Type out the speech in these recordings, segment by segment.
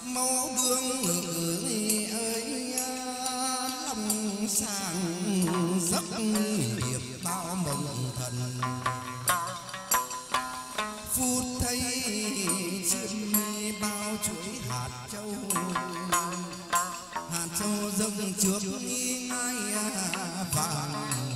máu đương ơi lòng sàng giấc điệp bao mộng thần phút thấy chim bao chuỗi hạt châu dâng trước ngai vàng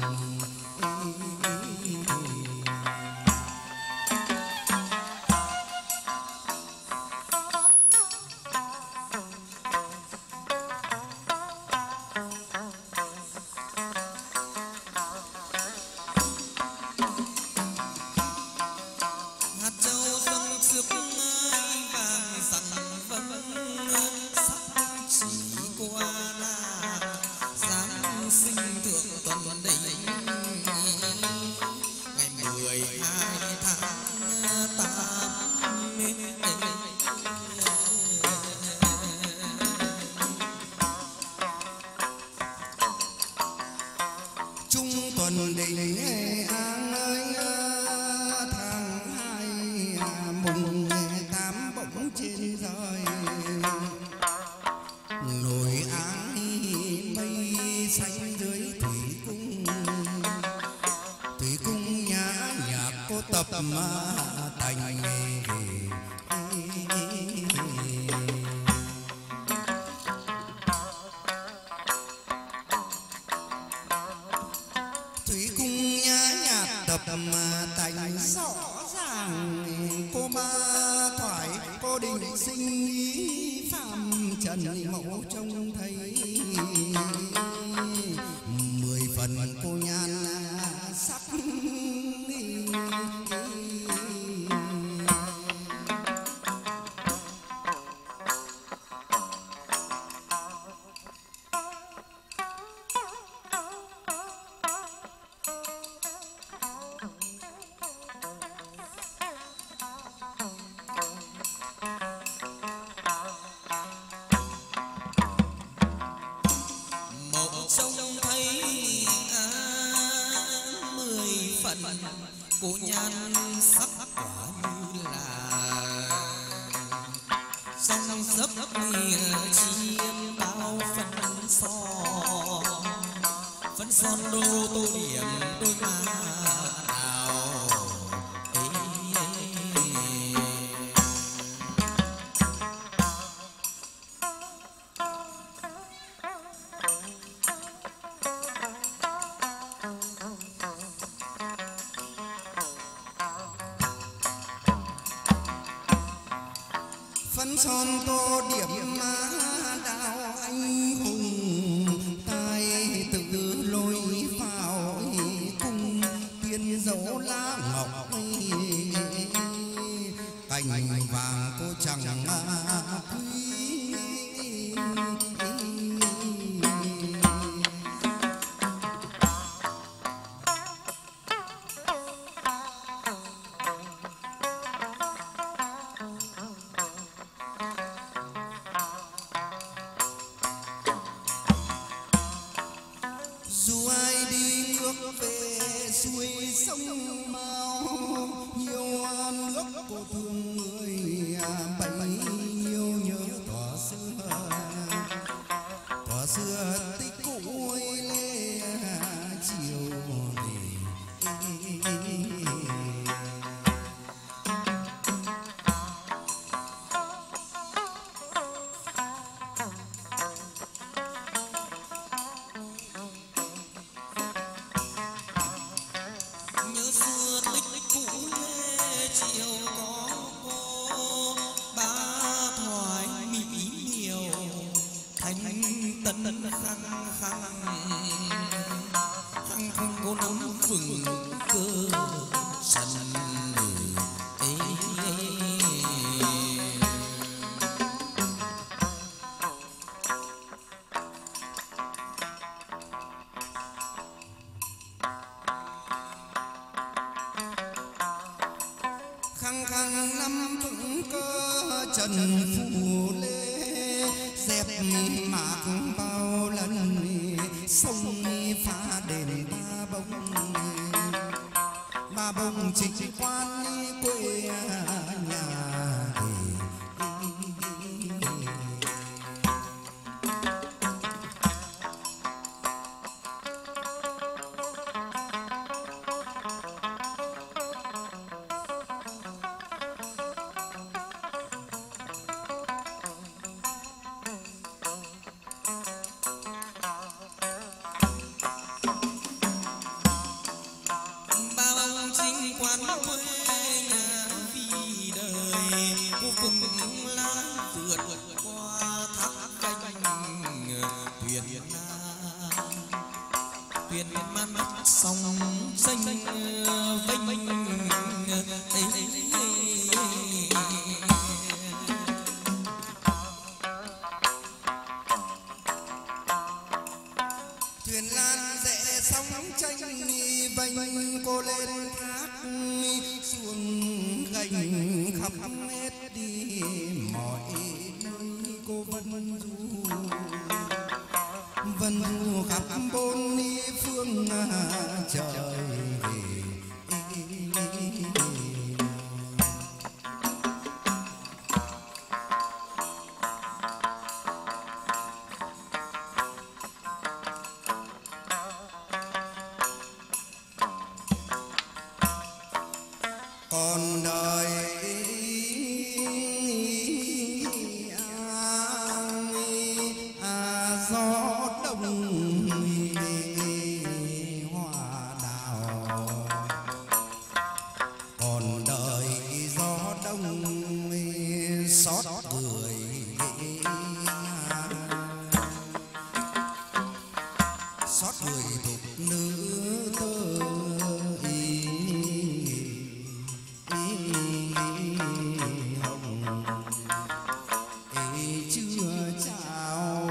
son tô điểm má đào anh hùng tay tự lôi vào cung tiên dấu lá ngọc cành vàng cô chẳng quý khăng khăng năm cũng có trần phù lê dẹp mạc bao lần sông phá đền ba bông trịch quan quê nhà vượt qua thác canh thuyền man sông xanh vênh thuyền lan rẽ sóng tranh vênh cô lên thác xuồng gành khắp hết đi mọi nơi cô vân du khắp bốn phương trời còn đời gió đông hoa đào còn đời gió đông xót người xót người thục nữ tơ chưa trao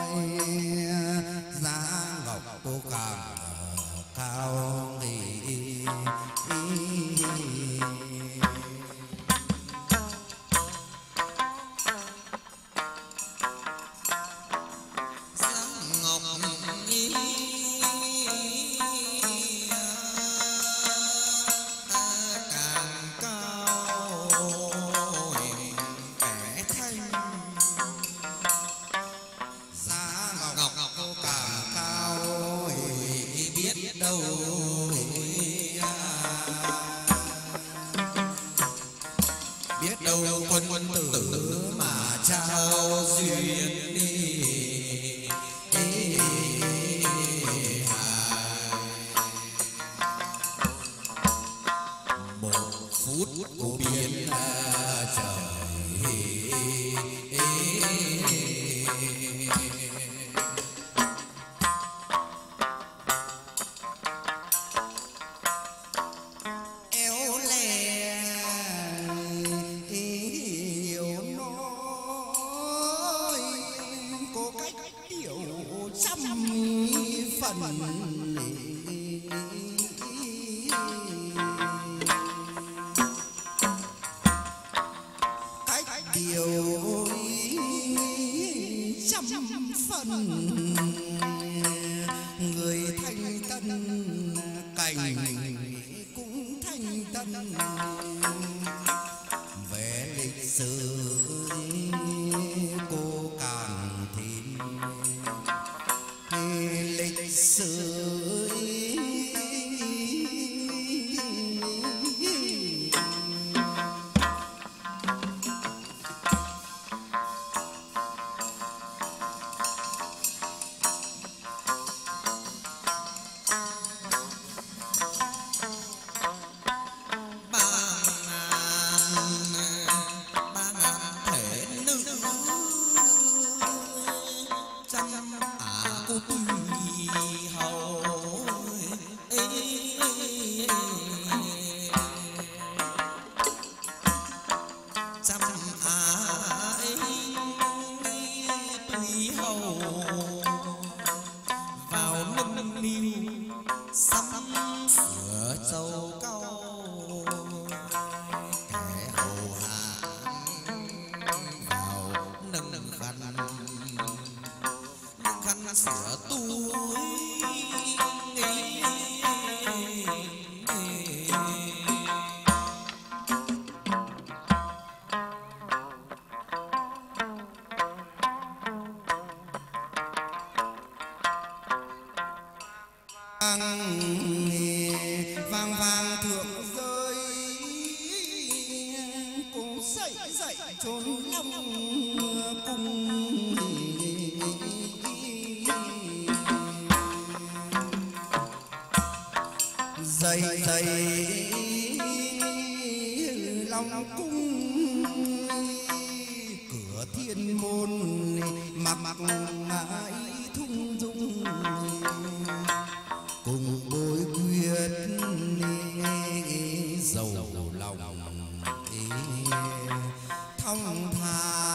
giá ngọc cô càng cao đâu biết đâu quân tử mà trao duyên đi một phút của biến trời phần cách điều trăm phần người thanh tân cảnh cũng thanh tân về lịch sử cô càng thìn lịch sử vào nâng niu sắm sửa châu câu kẻ hầu hạ vào nâng khăn sửa túi vang vang thượng rơi cũng dậy trốn long cung dậy long cung mặc ngãi thung dung cùng bối quyết dầu lòng thong thả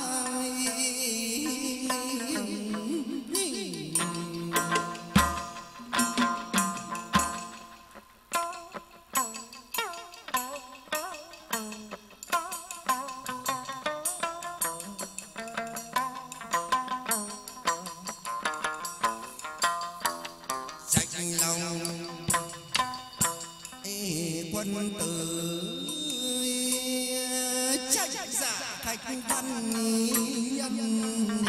quân tử trách dạ khách văn nhân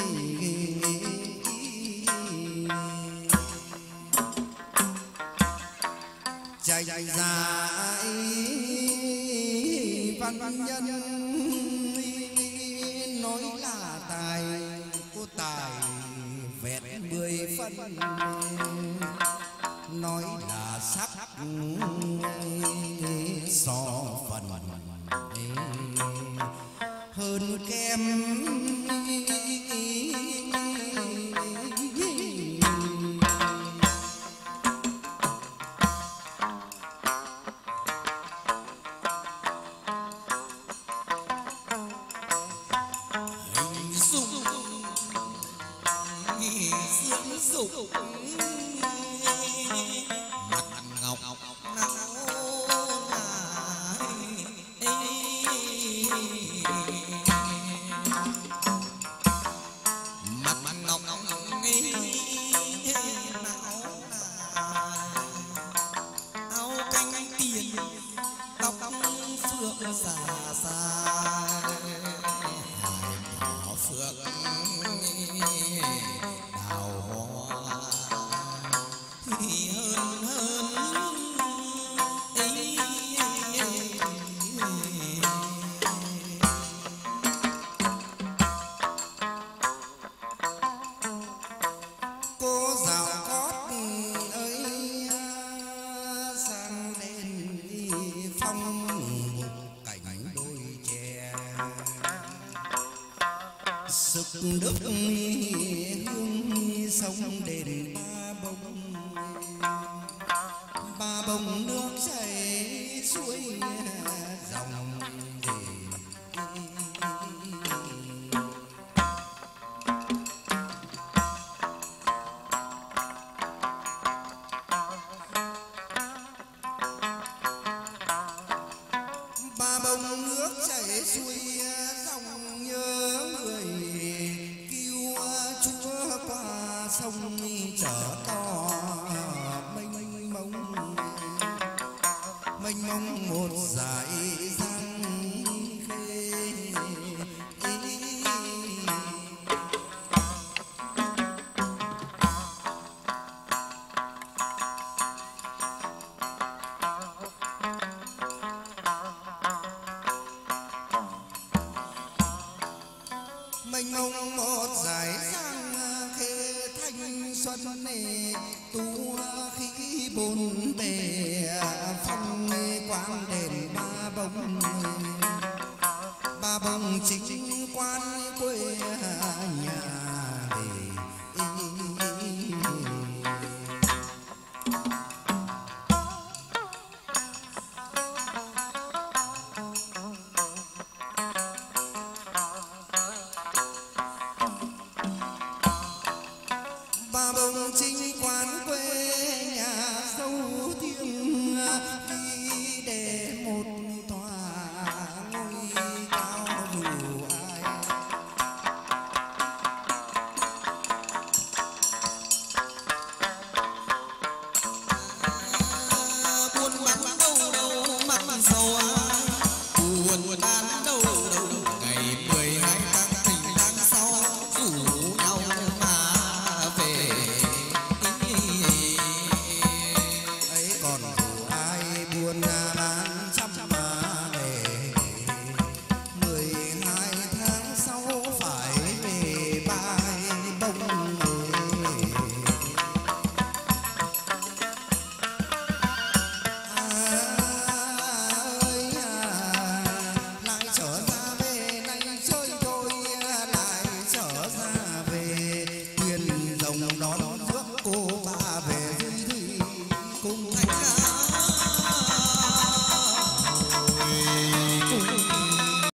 trách dạ văn nhân nói là tài có tài vẹn 10 phân nói là sắc so phần hơn kem đức hương sông đền ba bông nước chảy suối dòng ba bông nước chảy suối dòng nhớ người Chúa qua sông chở to mênh mông một dải giang khê mênh mông một dải giang thanh xuân này tu khí bốn bề phong quang đền ba bông chính quan quê